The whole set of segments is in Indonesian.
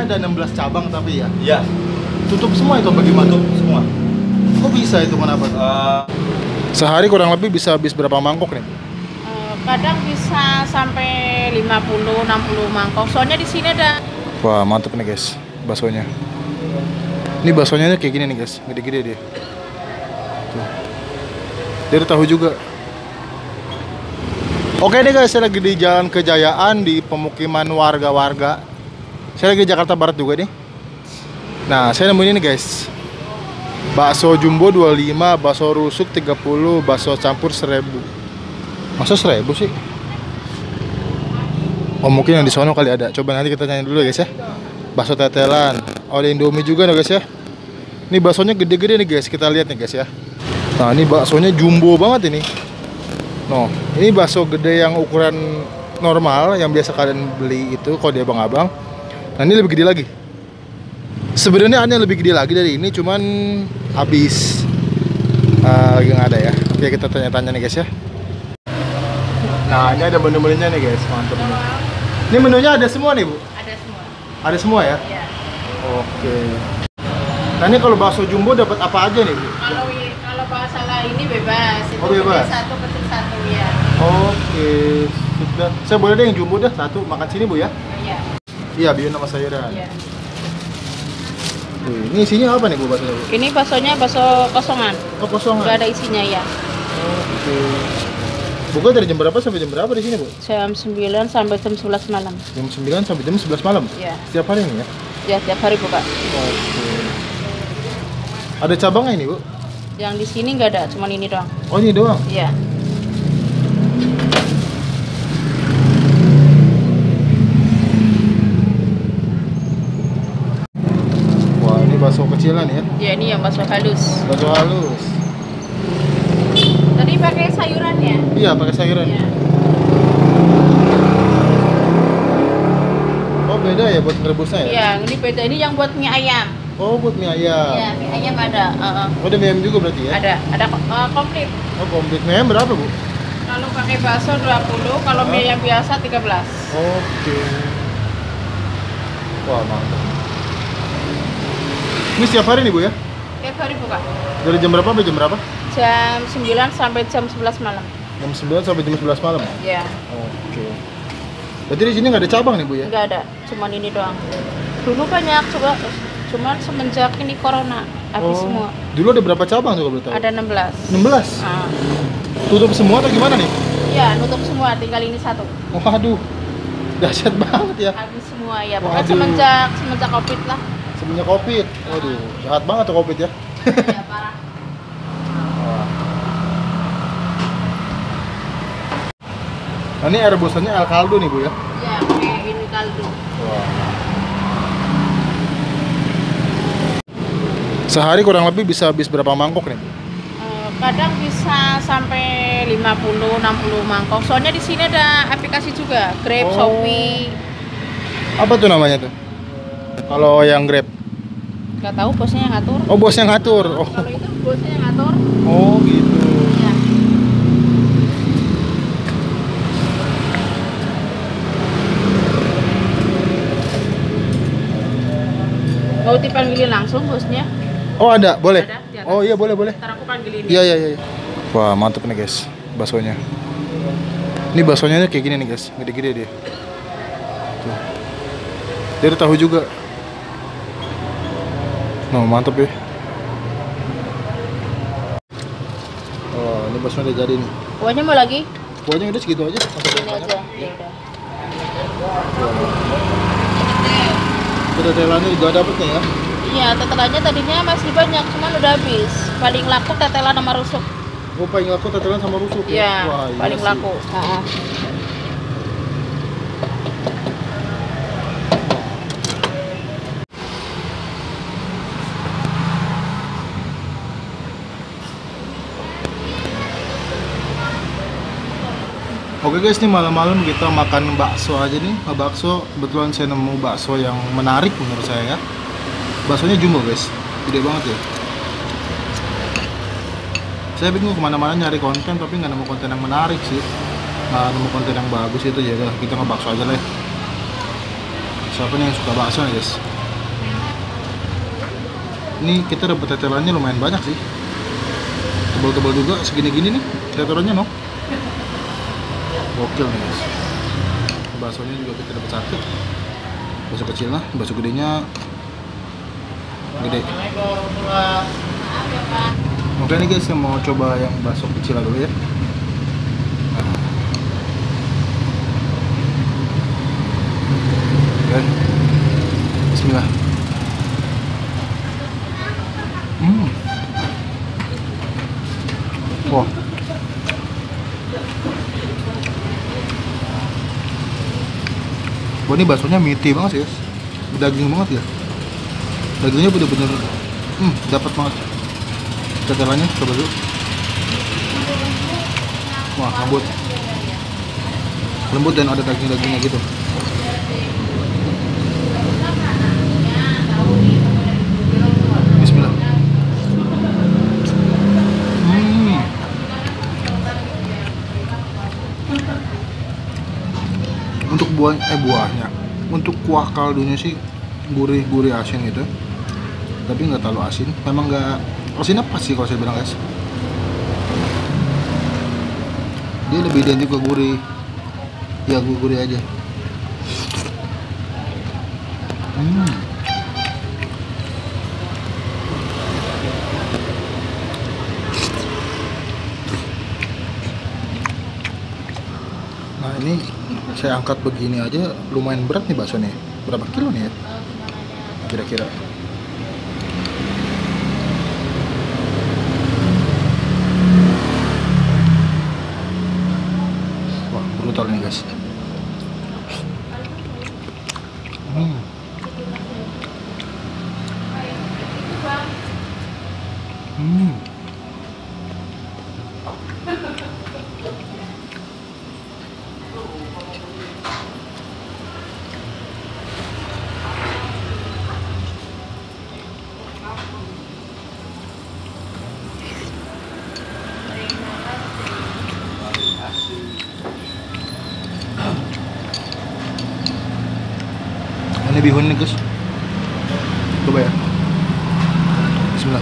ada 16 cabang tapi ya? Iya. Tutup semua itu bagaimana? Tutup semua. Kok bisa itu kenapa? Sehari kurang lebih bisa habis berapa mangkok nih? Kadang bisa sampai 50-60 mangkok. Soalnya di sini ada. Wah, mantep nih guys, baksonya. Ini baksonya kayak gini nih guys, gede-gede dia. Tuh. Dari tahu juga. Oke nih guys, saya lagi di Jalan Kejayaan di pemukiman warga-warga. Saya lagi di Jakarta Barat juga nih. Nah, saya nemuin ini guys. Bakso jumbo 25, bakso rusuk 30, bakso campur 1000. Masa 1000 sih? Oh, mungkin yang di sono kali ada. Coba nanti kita tanya dulu guys ya. Bakso tetelan. Oh, ada Indomie juga nih guys ya. Ini baksonya gede-gede nih guys. Kita lihat nih guys ya. Nah, ini baksonya jumbo banget ini. No, ini bakso gede yang ukuran normal yang biasa kalian beli itu kalau di abang-abang. Nah, ini lebih gede lagi. Sebenarnya ada yang lebih gede lagi dari ini, cuman habis lagi nggak ada ya. Oke, kita tanya-tanya nih guys ya. Nah, ini ada menu-menunya nih guys, mantap nih. Ini menunya ada semua nih Bu? Ada semua. Ada semua ya? Iya. Oke. Nah, ini kalau bakso jumbo dapat apa aja nih Bu? Kalau masalah ini bebas. Itu Oh, bebas? satu kecil satu ya. Oke, sudah. Saya boleh deh yang jumbo dah satu, makan sini Bu ya? Iya. Iya, biar nama sayuran. Iya. Ini isinya apa nih Bu bakso? Ini baksonya bakso kosongan. Oh, kosongan. Nggak ada isinya ya. Oke. Buka dari jam berapa sampai jam berapa di sini Bu? Jam 9 sampai jam 11 malam. Jam 9 sampai jam 11 malam? Iya. Setiap hari nih ya? Ya, tiap hari buka. Oke. Ada cabangnya ini Bu? Yang di sini nggak ada, cuma ini doang. Oh, ini doang? Iya. Wah, ini bakso kecilan ya? Ya, ini yang bakso halus. Bakso halus. Tadi pakai sayuran ya? Iya, pakai sayuran. Iya. Oh, beda ya buat merebusnya ya? Iya, ini beda. Ini yang buat mie ayam. Oh, buat mie ayam. Iya, mie ayam ada. Oh, ada mie ayam juga berarti ya? Ada komplit. Oh, komplit. Mie ayam berapa Bu? Kalau pakai bakso 20, kalau mie ayam biasa 13. Oke. Wah, mantap. Ini setiap hari nih Bu ya? Tiap hari buka. Dari jam berapa sampai jam berapa? Jam 9 sampai jam 11 malam. Jam 9 sampai jam 11 malam. Iya. Oke. Berarti di sini nggak ada cabang nih Bu ya? Nggak ada, cuman ini doang. Dulu banyak coba, cuman semenjak ini corona habis semua. Dulu ada berapa cabang tuh kalau boleh tahu? Ada 16. 16? Ah. Tutup semua atau gimana nih? Iya, nutup semua, tinggal ini satu. Waduh, dahsyat banget ya. Habis semua ya. Pokoknya Waduh. semenjak Covid lah. Semenjak Covid. Waduh, jahat banget tuh Covid ya. Ya parah. Wah. Nah, ini air rebusannya El Caldo nih Bu ya? Iya, pakai ini kaldu. Wah. Sehari kurang lebih bisa habis berapa mangkok nih? Kadang bisa sampai 50-60 mangkok. Soalnya di sini ada aplikasi juga, Grab, Oh. Shopee. Apa tuh namanya tuh? Kalau yang Grab? Gak tahu bosnya yang ngatur. Oh, bosnya ngatur. Oh, Kalau itu bosnya yang ngatur. oh gitu. Iya. Mau dipanggilin langsung bosnya? Oh, ada, boleh. Ada, di atas. Oh iya, boleh, boleh. Ntar aku panggilin. Iya, iya, iya. Wah, mantep nih guys, baksonya. Ini baksonya kayak gini nih guys, gede-gede dia. Tuh. Dari tahu juga. No, mantep ya. Oh, ini baksonya udah jadi nih. Kuahnya mau lagi? Kuahnya udah segitu aja. Ini aja. Ya udah. Tetelannya juga dapet nih ya. Iya, tetelannya tadinya masih banyak, cuman udah habis. Paling laku tetelan sama rusuk. Oh, paling laku tetelan sama rusuk ya? Iya, Wah, iya paling sih. laku. Oke guys, nih malam-malam kita makan bakso aja nih. Bakso, kebetulan saya nemu bakso yang menarik menurut saya ya. Baksonya jumbo guys, gede banget ya. Saya bingung kemana-mana nyari konten tapi nggak nemu konten yang menarik sih. Nggak nemu konten yang bagus itu, ya udah kita ngebakso aja lah ya. Siapa nih yang suka bakso nih guys? Ini kita dapat tetelannya lumayan banyak sih. Tebal-tebal juga, segini-gini nih tetelannya no. Gokil nih guys. Baksonya juga kita dapat satu. Bakso kecil lah, bakso gedenya gede. Oke nih guys, saya mau coba yang bakso kecil dulu ya. Oke. Bismillah. Wah. Wah, ini baksonya meaty banget sih, guys. Daging banget ya. Dagingnya bener-bener dapat banget. Tetelannya coba dulu. Wah, lembut. Lembut dan ada daging-dagingnya gitu. Bismillah. Untuk buahnya, untuk kuah kaldunya sih gurih asin gitu, tapi nggak terlalu asin. Memang nggak asinnya pas sih kalau saya bilang guys. Dia lebih identik ke gurih, ya gurih aja. Nah ini saya angkat begini aja lumayan berat nih baksonya. Berapa kilo nih ya kira-kira? Wah, brutal nih guys. Ini bihun nih guys, coba ya. Bismillah.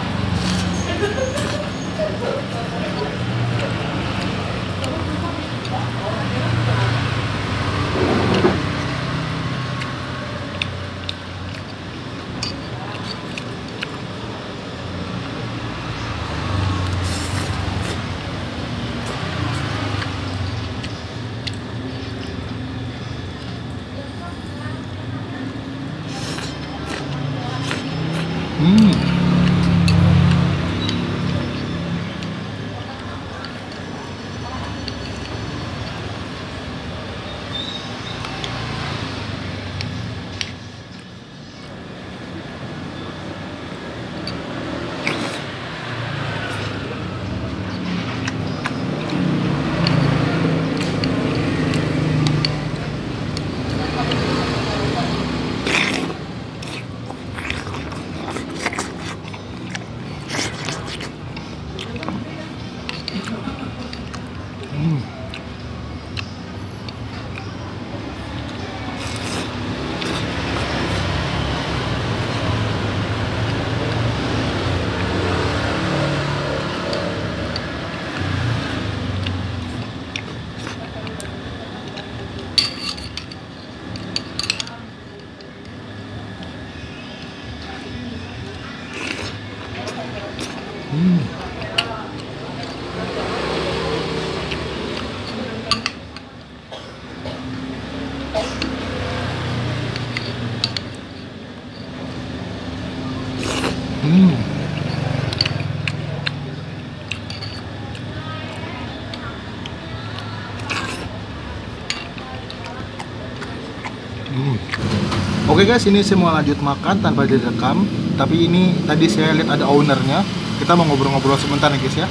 Oke guys, ini saya mau lanjut makan tanpa direkam. Tapi ini tadi saya lihat ada ownernya. Kita mau ngobrol-ngobrol sebentar nih guys ya.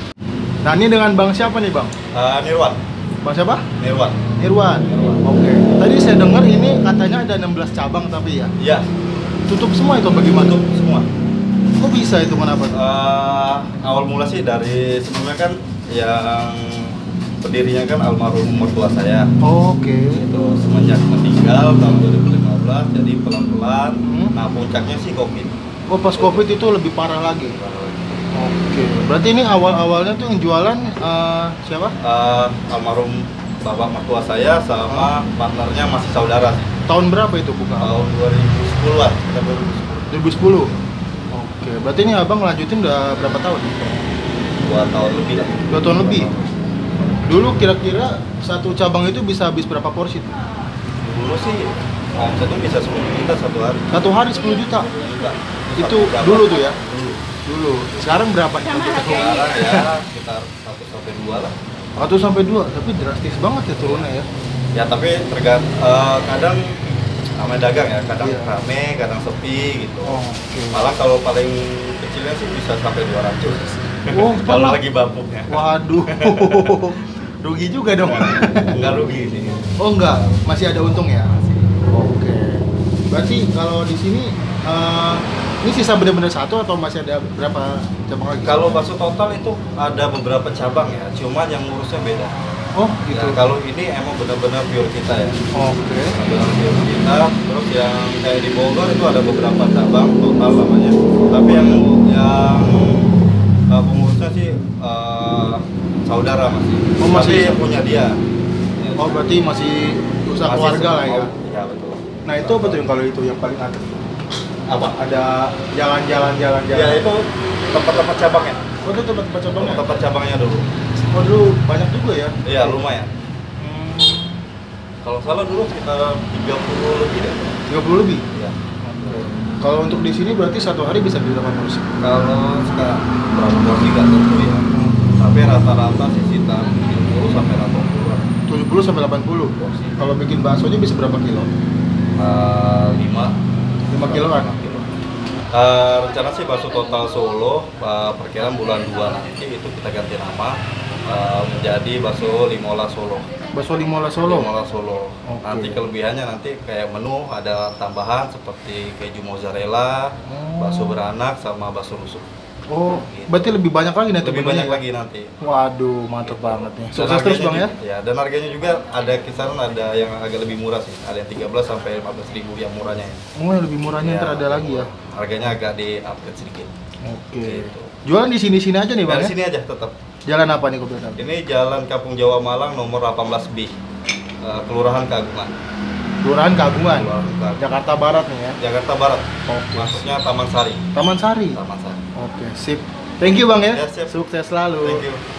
Nah ini dengan bang siapa nih bang? Nirwan. Bang siapa? Nirwan. Irwan. Oke. Tadi saya dengar ini katanya ada 16 cabang tapi ya? Iya. Tutup semua itu bagaimana? Tutup semua. Kok bisa itu, kenapa? Awal mula sih dari sebelumnya kan yang pendirinya kan almarhum mertua saya. Oke. Itu semenjak meninggal tahun 2015, jadi pelan-pelan. Nah puncaknya sih COVID. Oh, pas Covid itu lebih parah lagi. Oke. Berarti ini awal-awalnya tuh yang jualan siapa? Almarhum bapak mertua saya sama partnernya masih saudara sih. Tahun berapa itu buka? Tahun 2010-an, kita 2010. 2010. Oke. Berarti ini abang lanjutin udah berapa tahun? 2 tahun lebih lah. 2 tahun lebih. Dulu kira-kira satu cabang itu bisa habis berapa porsi tuh? Dulu sih omsetnya bisa 10 juta satu hari. Satu hari 10 juta. Juta. Itu Satu dulu cabang. tuh ya? Dulu. Sekarang berapa nih? Sama Untuk harganya. Sekarang ya sekitar 1 sampai 2 lah. 1 sampai 2, tapi drastis banget ya turunnya ya. Ya tapi kadang namanya dagang ya, kadang Iya. rame, kadang sepi gitu. Oh, oke. Malah kalau paling kecilnya sih bisa sampai 200. Oh, kalau malah. lagi bapuknya. Waduh. Rugi juga dong. Enggak rugi sih. Oh enggak, masih ada untung ya? Oke. Berarti kalau di sini ini sisa benar-benar satu atau masih ada berapa cabang lagi? Kalau bakso total itu ada beberapa cabang ya, cuman yang ngurusnya beda. Oh gitu. Ya, kalau ini emang benar-benar pure kita ya. Oke. Benar-benar pure kita. Terus yang kayak di Bogor itu ada beberapa cabang total namanya. Tapi yang pengurusnya sih saudara masih. Oh, masih. Tapi yang punya dia. Oh berarti masih usaha Masih keluarga lah ya. Iya betul. Nah itu apa tuh yang kalau itu yang paling ada? Apa? Ada jalan-jalan. Ya itu tempat-tempat cabangnya. Oh itu tempat cabangnya. Tempat cabangnya dulu. Oh dulu banyak juga ya. Iya lumayan. Kalau salah dulu sekitar 30 lebih deh. 30 lebih. Iya. Kalau untuk di sini berarti satu hari bisa beli berapa porsi? Kalau sekarang berapa porsi nggak tentu ya. Tapi rata-rata sih sekitar 70 sampai 80-an 70 sampai 80 porsi. Kalau bikin baksonya bisa berapa kilo? 5 5 kiloan. kilo. Rencana sih bakso total Solo perkiraan bulan 2 nanti itu kita ganti nama menjadi bakso Limola Solo. Bakso Limola Solo. Limola Solo. Oke. Nanti kelebihannya nanti kayak menu ada tambahan seperti keju mozzarella, bakso beranak sama bakso rusuk. Oh, berarti lebih banyak lagi nanti. Lebih menunya banyak ya? lagi nanti. Waduh, mantep banget nih. Dan Sukses terus Bang ya. harganya Ya, dan harganya juga ada kisaran ada yang agak lebih murah sih. Ada yang 13 sampai 15 ribu yang murahnya ya. Oh, yang lebih murahnya ntar ada lagi ya. Harganya agak di-upgrade sedikit. Oke. Gitu. Jualan di sini-sini aja nih Bang Dari ya. sini aja tetap. Jalan apa nih Kopi? Ini Jalan Kampung Jawa Malang nomor 18B. Kelurahan Kagungan. Kelurahan Kagungan. Kelurahan Kagungan. Jakarta Barat nih ya. Jakarta Barat. Oke. Masuknya Taman Sari. Taman Sari. Taman Sari. Oke, sip. Thank you Bang ya. Ya, siap. Sukses selalu. Thank you.